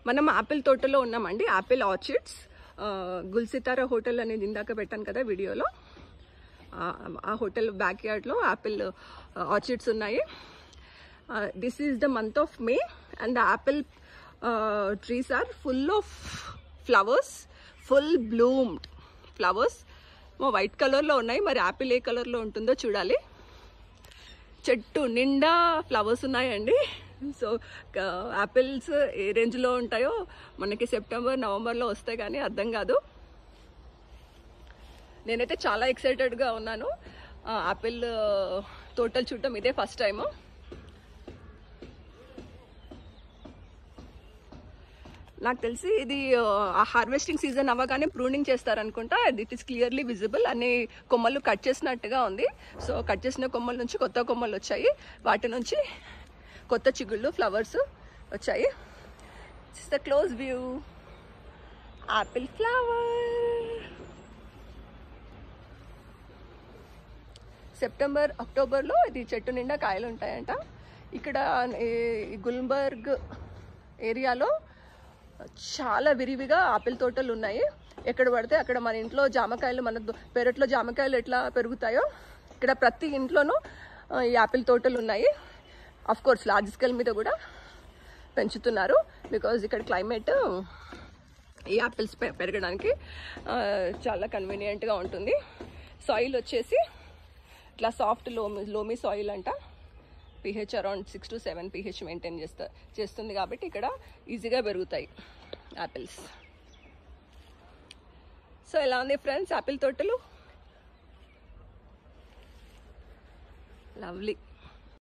మనం యాపిల్ తోటలో ఉన్నామండి, యాపిల్ ఆర్చిడ్స్. గుల్సితారా హోటల్ అనేది ఇందాక పెట్టాను కదా వీడియోలో, ఆ హోటల్ బ్యాక్ యార్డ్లో యాపిల్ ఆర్చిడ్స్ ఉన్నాయి. This is the month of May and the apple trees are full of flowers, full bloomed flowers. White కలర్లో ఉన్నాయి, మరి యాపిల్ ఏ కలర్లో ఉంటుందో చూడాలి. చెట్టు నిండా ఫ్లవర్స్ ఉన్నాయండి. సో యాపిల్స్ ఏ రేంజ్లో ఉంటాయో మనకి సెప్టెంబర్ నవంబర్లో వస్తాయి కానీ అర్థం కాదు. నేనైతే చాలా ఎక్సైటెడ్గా ఉన్నాను. యాపిల్ తోటలు చూడటం ఇదే ఫస్ట్ టైము. నాకు తెలిసి ఇది హార్వెస్టింగ్ సీజన్ అవ్వగానే ప్రూనింగ్ చేస్తారనుకుంటా. It is clearly visible. అన్ని కొమ్మలు కట్ చేసినట్టుగా ఉంది. సో కట్ చేసిన కొమ్మల నుంచి కొత్త కొమ్మలు వచ్చాయి, వాటి నుంచి కొత్త చిగుళ్ళు ఫ్లవర్స్ వచ్చాయి. It's the close view apple flower. September అక్టోబర్లో ఇది చెట్టు నిండా కాయలు ఉంటాయంట. ఇక్కడ గుల్బర్గ్ ఏరియాలో చాలా విరివిగా ఆపిల్ తోటలు ఉన్నాయి. ఎక్కడ పడితే అక్కడ మన ఇంట్లో జామకాయలు, మన పెరట్లో జామకాయలు ఎట్లా పెరుగుతాయో ఇక్కడ ప్రతి ఇంట్లోనూ ఈ ఆపిల్ తోటలు ఉన్నాయి. అఫ్ కోర్స్ లార్జ్ స్కేల్ మీద కూడా పెంచుతున్నారు, బికాజ్ ఇక్కడ క్లైమేట్ ఈ యాపిల్స్ పెరగడానికి చాలా కన్వీనియంట్గా ఉంటుంది. సాయిల్ వచ్చేసి ఇట్లా సాఫ్ట్ లోమీ సాయిల్ అంట. pH around 6 to 7 pH maintain చేస్తుంది కాబట్టి ఇక్కడ ఈజీగా పెరుగుతాయి యాపిల్స్. సో ఎలా ఉంది ఫ్రెండ్స్ యాపిల్ తోటలు? లవ్లీ.